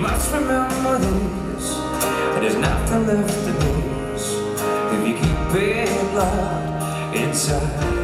must remember this, there's nothing left to lose if you keep it locked inside.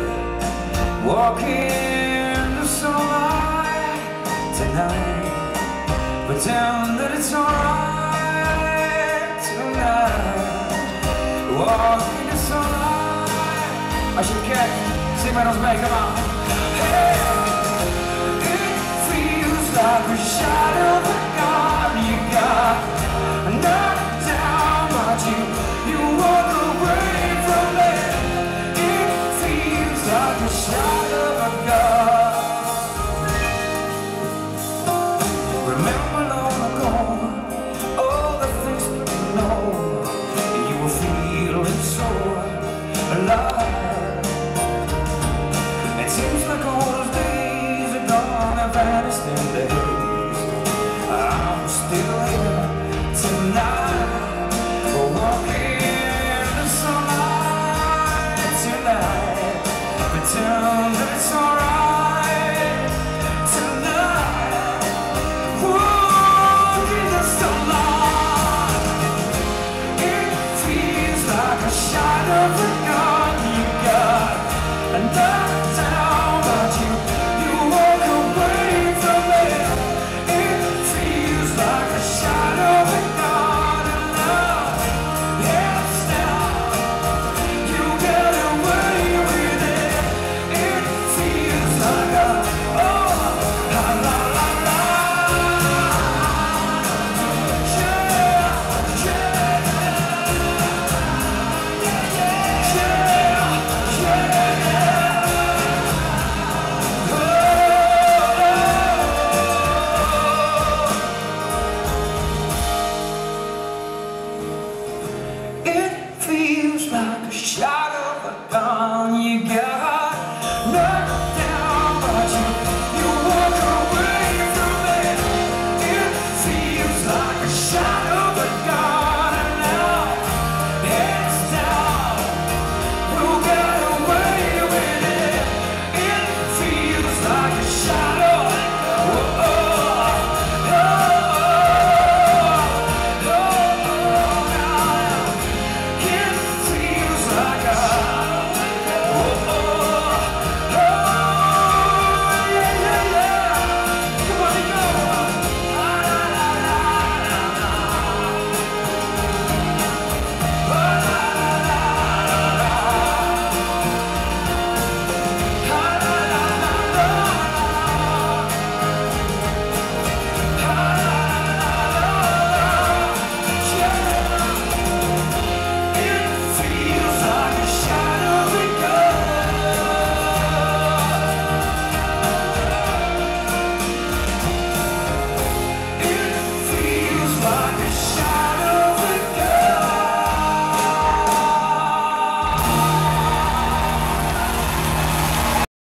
Walking the sunlight tonight, pretend that it's alright tonight. Walking the sunlight, I should catch, see my nose back, come on. Hey, it feels like a shot of a gun you got knocked down, but you walk away from it. It feels like a shot of a gun. Remember long ago, all the things you know, you were feeling so alive. It seems like all those days are gone and vanished in days. I'm still here tonight, walking in the sunlight tonight, pretend that it's alright tonight. Walking the sunlight, it feels like a shot of a gun you got knocked down, but you walk away from it. It feels like a shot of a gun, and love, yes, now you get away with it. It feels like a, oh, la la la la, yeah, yeah, yeah. It feels like a shot